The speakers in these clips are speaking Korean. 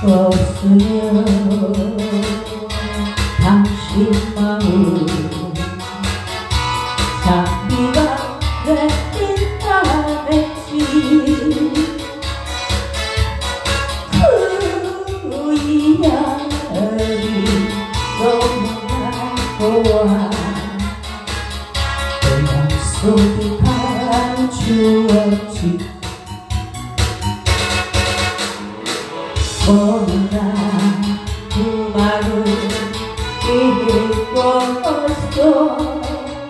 없으면 당신 마음 장비가 뺏긴다 했지. 그 이야기 너무나 고와 내 약속이 다 주었지. 어느 날 그 말을 잊고서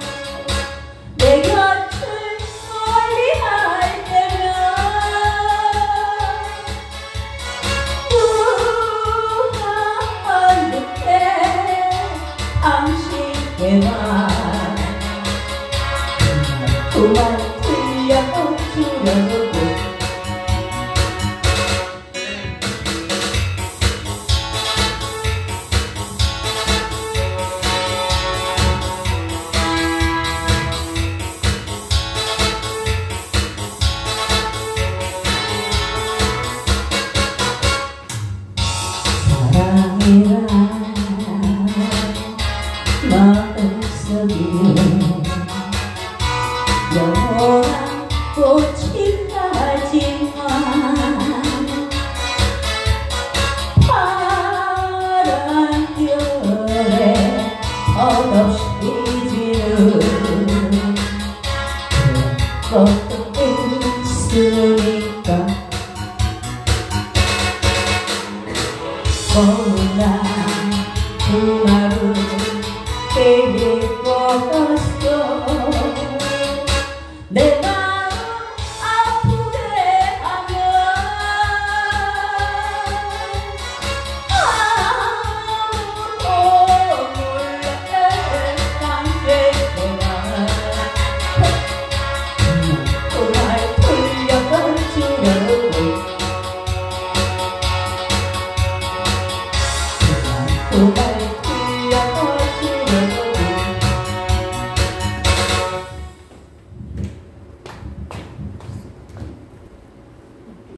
내 곁을 멀리할 때면 무한 듯해 당신께만 그만 들려주려고